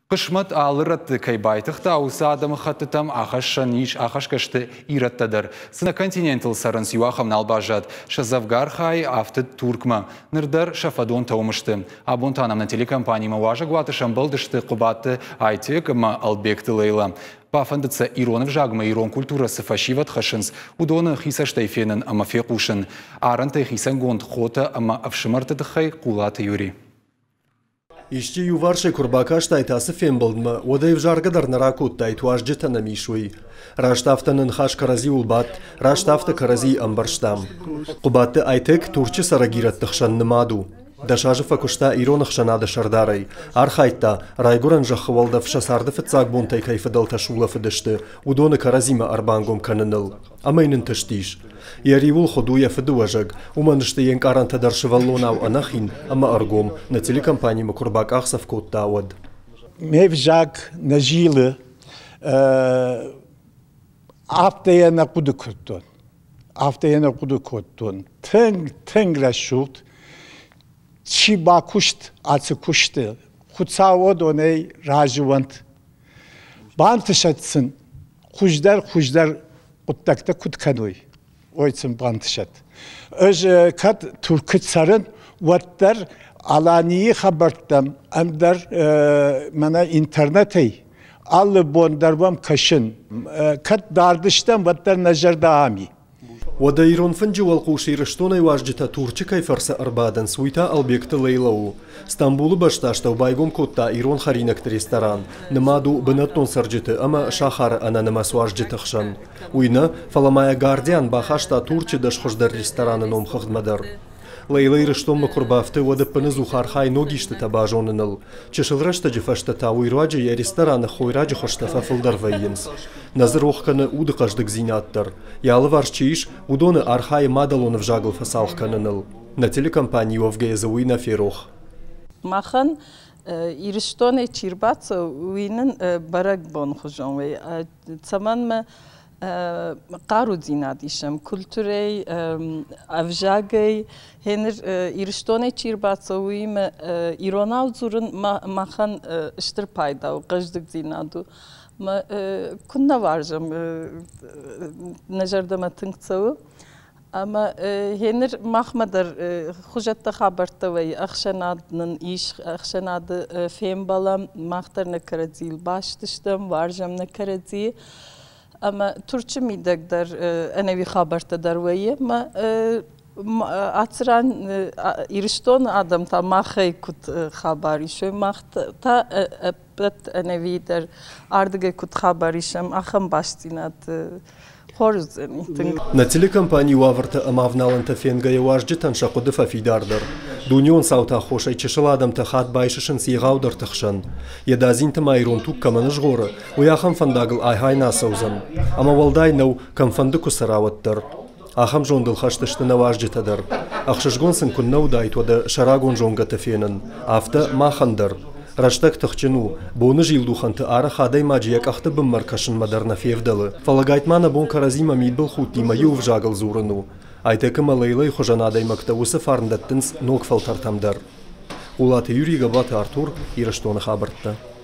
Кышмат алыратты кайбайтықта аусы адамы хаттытам ақашшан иш ақашкашты ираттадыр. Сына континентал сарын сюахам налбажат. Шазавгар хай авты туркма. Нырдар шафадон таумышты. Абонтанам на телекомпании маважа гуатышам балдышты кубатты айтек ма албекты лейла. Пафандыца иронов жагма ирон культурасы фашиват хашынс. Удоны хиса штайфенен ама фекушын. Арантай хисан гонд хота ама авшимартыдыхай кулаты юри. Ишчи юварши курбака штайтасы фембылдмы, одай в жаргадар наракут тайту ажджетана мишуй. Раштафтанын хаш карази улбат, раштафта карази амбарштам. Кубатты айтек турчы сарагират тахшан нымаду. Дашажы факушта иронах шанады шардарай. Архайтта, райгуран жахвалда фшасарды фыцак бунтай кайфыдал ташула фыдышты, удоны каразима арбангом каныныл. Амайнын тыштиш. Яривул ходуя фыдуажаг, уманышты ен каранта даршываллонау анахин, ама аргом, на телекомпании Макурбак Ахсав кот тауад. Мевжаг на жилы аптая на куды коттон. Аптая на куды коттон. Тэнг рашут, чиба кушт, ацы кушты. Хуцавод оней ражывант. Бантышатсын, хуждар куттакта кутканой. Oysun bantışat. Kat Türkçarın vattar alaniyi habertam amdar mana internetey allı bondarvam kaşın kat dardıştan vattar nazarda ami. Wada iron fınjı walqushi rishtonay wajjita turchi kayfarsa arbadan suita albektı leylawu. Stambulu baştaştav baygom kotta iron harinak restoran. Nımadu bınatton sarjıtı ama şahar ana nımas wajjita xşan. Uyna falamaya Guardian baxashta turchi daş xojdar restoranın omxıgmadar. Лейлай рыштом макурбафты вады пынызу хархай ногишты табажоныныл. Чешылрашта жифашта тауи раджи я рестораны хойраджи хоштафа фылдар вайынс. Назыр охканы уды қаждык зинаттар. Ялы варчииш удоны архай мадалоны вжагыл фасалхканыныл. На телекомпании Овгеза уйна ферох. Махан ириштоне чирбаца уйнын барак бон хожон вей. Цаманма قارو زیناد ایشم کلتوری افجاگی هنر ایرشتونه چیر باتسویم ایراناو زورن ماخن اشتر پایدا و قجدک زینادو ما کننا varcam نجردم تنگتسو اما هنر مخمدر خوجت خبرت وی اخشنادن ایش اخشناد فیم بالام مختر نکردیل باشتشتم varcam نکردی ama Türkçe midegder enevi haberte derveye ma atran irişton adam ta maxey kut habari şoy maxt ta pet enevi der ardıge kut habari şem axam bastinat На телекомпании Уаварта амавналанта фенгая важджитан шакудыфа фидардар. Дуньон саута хошай чешаладам тахат байшишын сиғаудар тахшан. Едазинта майрон тук каманыш горы, уяхам фандагыл айхайна саузан. Ама валдай нау камфанды кусараваттар. Ахам жондыл хаштыштына важджитадар. Ахшышгонсын куннау дайтвада шарагон жонгата фенын. Афта махандар. Раштак тахчину, боны жилдуханты ара хадай маджияк ахты быммар кашын мадарна февдалы. Фалагайтмана бон каразима мидбыл хутнима юв жагыл зурыну. Айтекы малайлай хожанадай мактаусы фарндаттынс ног фалтартамдар. Улаты Юрий Габаты Артур, Ирыштоны хабыртты.